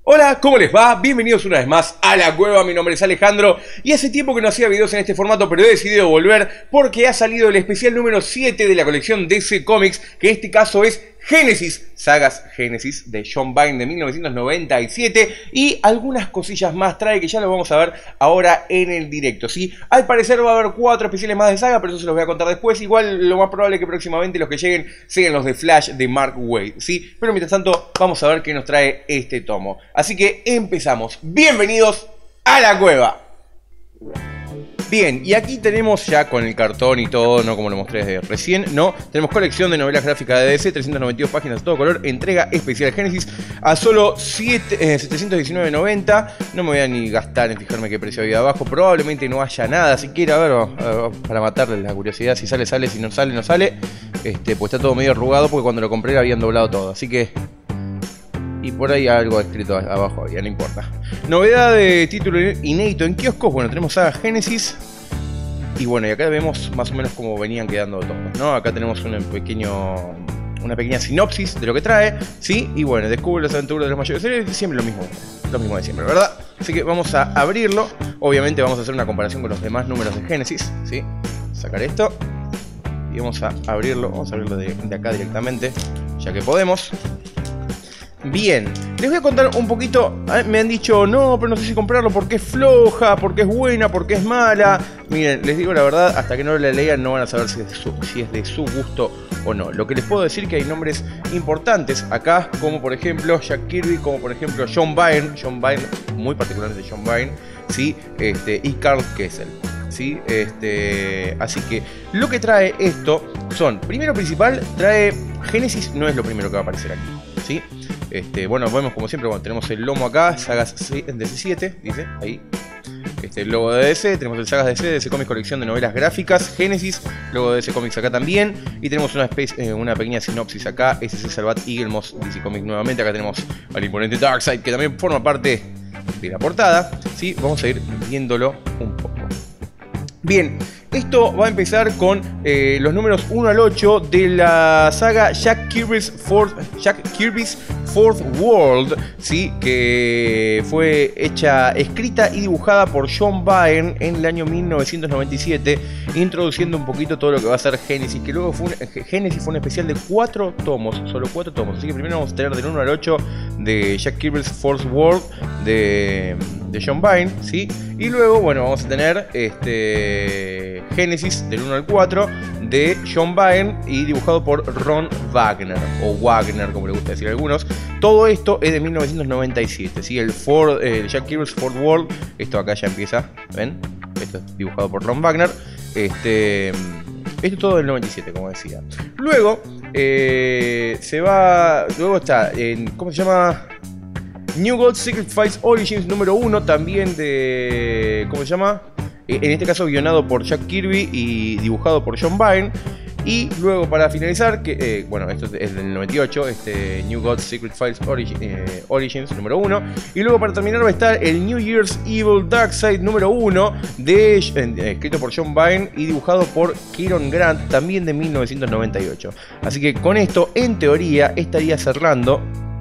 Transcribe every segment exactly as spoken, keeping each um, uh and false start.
Hola, ¿cómo les va? Bienvenidos una vez más a La Cueva, mi nombre es Alejandro y hace tiempo que no hacía videos en este formato, pero he decidido volver porque ha salido el especial número siete de la colección D C Comics, que en este caso es Génesis, sagas Génesis de John Byrne de mil novecientos noventa y siete, y algunas cosillas más trae que ya lo vamos a ver ahora en el directo, ¿sí? Al parecer va a haber cuatro especiales más de saga, pero eso se los voy a contar después. Igual lo más probable es que próximamente los que lleguen sean los de Flash de Mark Waid, ¿sí? Pero mientras tanto vamos a ver qué nos trae este tomo. Así que empezamos. Bienvenidos a La Cueva. Bien, y aquí tenemos ya con el cartón y todo, no como lo mostré desde recién, no, tenemos colección de novelas gráficas de D C, trescientas noventa y dos páginas de todo color, entrega especial Génesis a solo setecientos diecinueve noventa. No me voy a ni gastar en fijarme qué precio había abajo, probablemente no haya nada, siquiera, a ver, a ver, para matarle la curiosidad, si sale, sale, si no sale, no sale, este, pues está todo medio arrugado porque cuando lo compré habían doblado todo, así que... Y por ahí algo escrito abajo había, no importa. Novedad de título inédito en kioscos. Bueno, tenemos saga Génesis. Y bueno, y acá vemos más o menos cómo venían quedando todos, ¿no? Acá tenemos un pequeño, una pequeña sinopsis de lo que trae, ¿sí? Y bueno, descubre las aventuras de los mayores héroes. Siempre lo mismo, lo mismo de siempre, ¿verdad? Así que vamos a abrirlo. Obviamente vamos a hacer una comparación con los demás números de Génesis, ¿sí? Sacar esto. Y vamos a abrirlo. Vamos a abrirlo de, de acá directamente, ya que podemos. Bien, les voy a contar un poquito. Me han dicho, no, pero no sé si comprarlo porque es floja, porque es buena, porque es mala. Miren, les digo la verdad, hasta que no la lean no van a saber si es de su, si es de su gusto o no. Lo que les puedo decir es que hay nombres importantes acá, como por ejemplo Jack Kirby, como por ejemplo John Byrne, John Byrne, muy particularmente John Byrne, ¿sí? este, y Karl Kesel. ¿Sí? Este, así que lo que trae esto son, primero principal, trae Génesis, no es lo primero que va a aparecer aquí, ¿sí? Este, bueno, vemos como siempre, bueno, tenemos el lomo acá, sagas D C siete, dice, ahí. Este, el logo de D C, tenemos el sagas D C, D C Comics colección de novelas gráficas, Génesis, logo de D C Comics acá también. Y tenemos una, especie, eh, una pequeña sinopsis acá, S C Salvat Eaglemoss, D C Comics nuevamente. Acá tenemos al imponente Darkseid, que también forma parte de la portada, ¿sí? Vamos a ir viéndolo un poco. Bien, esto va a empezar con eh, los números uno al ocho de la saga Jack Kirby's Fourth, Jack Kirby's Fourth World, ¿sí? Que fue hecha, escrita y dibujada por John Byrne en el año mil novecientos noventa y siete, introduciendo un poquito todo lo que va a ser Génesis, que luego fue un, Génesis fue un especial de cuatro tomos, solo cuatro tomos, así que primero vamos a tener del uno al ocho de Jack Kirby's Fourth World de, de John Byrne, ¿sí? Y luego, bueno, vamos a tener este Génesis del uno al cuatro de John Byrne y dibujado por Ron Wagner, o Wagner como le gusta decir a algunos. Todo esto es de mil novecientos noventa y siete, ¿sí? El Ford, eh, Jack Kirby's Fourth World, esto acá ya empieza, ¿ven? Esto es dibujado por Ron Wagner. Este, esto es todo del noventa y siete, como decía. Luego, eh, se va, luego está, en, ¿cómo se llama? New Gods Secret Files Origins número uno, también de... ¿Cómo se llama? En este caso guionado por Jack Kirby y dibujado por John Byrne. Y luego para finalizar, que eh, bueno, esto es del noventa y ocho, este New Gods Secret Files Origin, eh, Origins número uno. Y luego para terminar va a estar el New Year's Evil Darkseid número uno, de, eh, escrito por John Byrne y dibujado por Kieron Grant, también de mil novecientos noventa y ocho. Así que con esto, en teoría, estaría cerrando...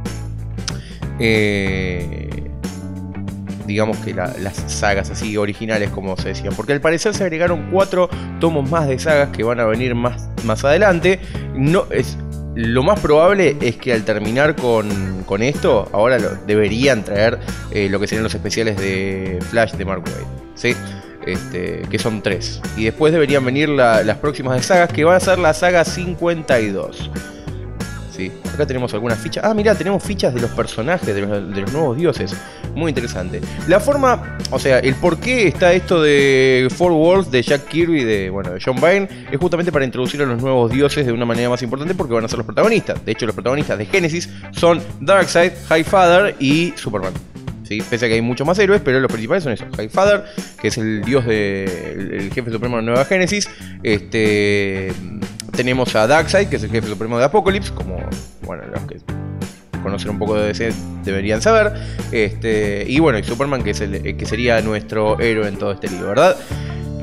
Eh, digamos que la, las sagas así originales, como se decían, porque al parecer se agregaron cuatro tomos más de sagas que van a venir más, más adelante. No, es, lo más probable es que al terminar con, con esto, ahora lo, deberían traer eh, lo que serían los especiales de Flash de Mark Waid, ¿sí? Este, que son tres, y después deberían venir la, las próximas de sagas, que va a ser la saga cincuenta y dos. Sí, acá tenemos algunas fichas. Ah, mirá, tenemos fichas de los personajes, de los, de los nuevos dioses. Muy interesante. La forma, o sea, el por qué está esto de Four Worlds de Jack Kirby, de, bueno, de John Byrne, es justamente para introducir a los nuevos dioses de una manera más importante, porque van a ser los protagonistas. De hecho, los protagonistas de Génesis son Darkseid, Highfather y Superman. ¿Sí? Pese a que hay muchos más héroes, pero los principales son esos. Highfather, que es el dios de, el, el jefe supremo de la nueva Génesis. Este... Tenemos a Darkseid, que es el jefe supremo de Apocalypse, como, bueno, los que conocen un poco de D C deberían saber. Este, y bueno, y Superman, que, es el, que sería nuestro héroe en todo este lío, ¿verdad?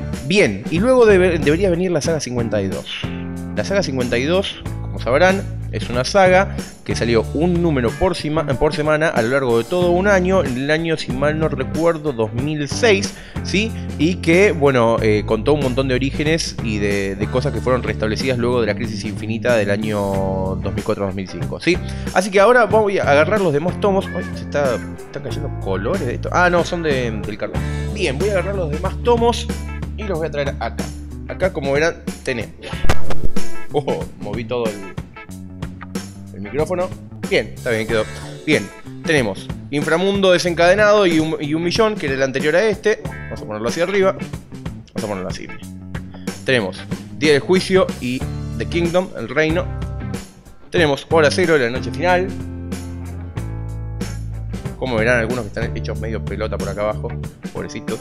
Bien, y luego debe, debería venir la saga cincuenta y dos. La saga cincuenta y dos, como sabrán, Es una saga que salió un número por, por semana a lo largo de todo un año, en el año, si mal no recuerdo, dos mil seis, ¿sí? Y que, bueno, eh, contó un montón de orígenes y de, de cosas que fueron restablecidas luego de la crisis infinita del año dos mil cuatro dos mil cinco, ¿sí? Así que ahora voy a agarrar los demás tomos. Ay, se está, están cayendo colores de esto. Ah, no, son de, del cartón. Bien, voy a agarrar los demás tomos y los voy a traer acá. Acá, como verán, tenemos. Ojo, moví todo el, el micrófono. Bien, está bien, quedó. Bien, tenemos Inframundo Desencadenado y un, y un millón, que era el anterior a este. Vamos a ponerlo hacia arriba. Vamos a ponerlo así. Tenemos Día del Juicio y The Kingdom, el reino. Tenemos Hora Cero, la noche final. Como verán, algunos que están hechos medio pelota por acá abajo, pobrecitos.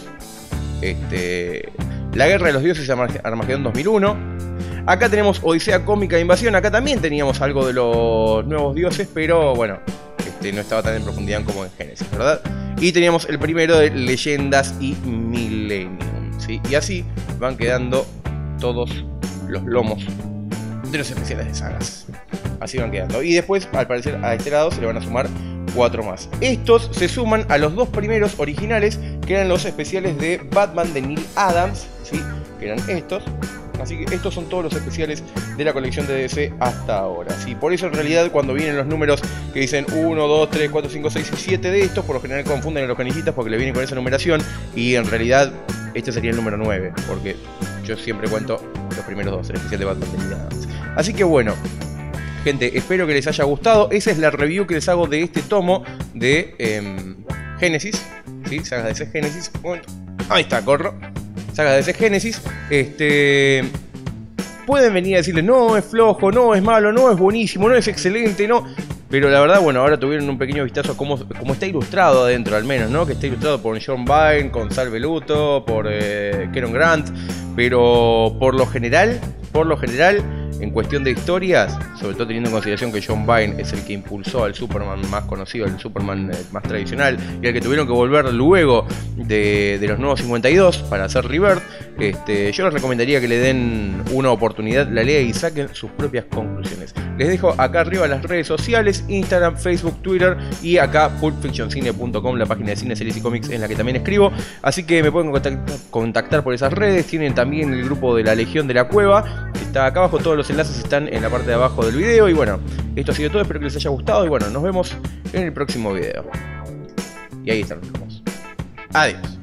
Este, La Guerra de los Dioses, Armagedón dos mil uno. Acá tenemos Odisea Cósmica de Invasión. Acá también teníamos algo de los nuevos dioses, pero bueno, este, no estaba tan en profundidad como en Génesis, ¿verdad? Y teníamos el primero de Leyendas y Millennium, ¿sí? Y así van quedando todos los lomos de los especiales de sagas. Así van quedando. Y después, al parecer, a este lado se le van a sumar cuatro más. Estos se suman a los dos primeros originales, que eran los especiales de Batman de Neil Adams, ¿sí? Que eran estos. Así que estos son todos los especiales de la colección de D C hasta ahora, ¿sí? Por eso en realidad cuando vienen los números que dicen uno, dos, tres, cuatro, cinco, seis y siete de estos, por lo general confunden a los canillitas porque le vienen con esa numeración. Y en realidad este sería el número nueve, porque yo siempre cuento los primeros dos, el especial de Batman de Neil Adams. Así que bueno, gente, espero que les haya gustado. Esa es la review que les hago de este tomo de eh, Génesis, ¿sí? Sagas de D C Génesis. Ahí está, corro. Sagas de D C Génesis. Este, pueden venir a decirle, no, es flojo, no, es malo, no, es buenísimo, no, es excelente, no. Pero la verdad, bueno, ahora tuvieron un pequeño vistazo a cómo, cómo está ilustrado adentro, al menos, ¿no? Que está ilustrado por John Byrne, con Sal Velluto, por eh, Kieron Grant. Pero por lo general, por lo general, en cuestión de historias, sobre todo teniendo en consideración que John Byrne es el que impulsó al Superman más conocido, el Superman más tradicional, y al que tuvieron que volver luego de, de los nuevos cincuenta y dos para hacer Rebirth, este, yo les recomendaría que le den una oportunidad, la lean y saquen sus propias conclusiones. Les dejo acá arriba las redes sociales, Instagram, Facebook, Twitter, y acá pulp fiction cine punto com, la página de cine, series y cómics en la que también escribo. Así que me pueden contactar, contactar por esas redes. Tienen también el grupo de la Legión de la Cueva, que está acá abajo. Todos los enlaces están en la parte de abajo del video. Y bueno, esto ha sido todo, espero que les haya gustado. Y bueno, nos vemos en el próximo video. Y ahí están los tomos. Adiós.